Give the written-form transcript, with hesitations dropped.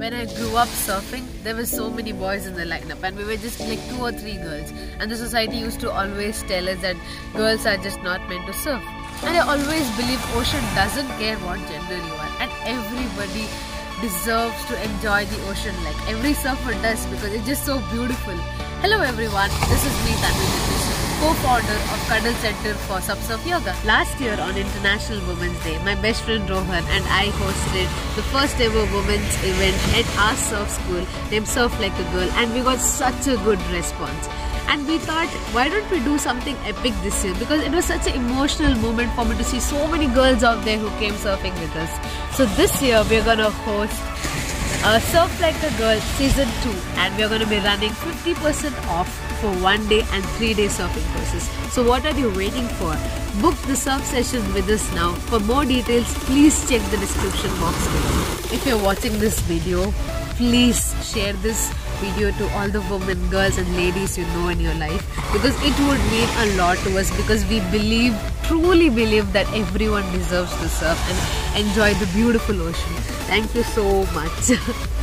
when I grew up surfing, there were so many boys in the lineup and we were just like 2 or 3 girls, and the society used to always tell us that girls are just not meant to surf. And I always believe ocean doesn't care what gender you are, and everybody deserves to enjoy the ocean like every surfer does, because it's just so beautiful. Hello everyone, this is me Tanvi, co-founder of Cuddle Center for Subsurf Yoga. Last year on International Women's Day, my best friend Rohan and I hosted the first ever women's event at our surf school named Surf Like a Girl, and we got such a good response. And we thought, why don't we do something epic this year? Because it was such an emotional moment for me to see so many girls out there who came surfing with us. So this year we're gonna host Surf Like a Girl Season 2, and we're going to be running 50% off for 1 day and 3 day surfing courses. So what are you waiting for? Book the surf session with us now. For more details, please check the description box below. If you're watching this video, please share this video to all the women, girls and ladies you know in your life, because it would mean a lot to us, because we truly believe that everyone deserves to surf and enjoy the beautiful ocean. Thank you so much.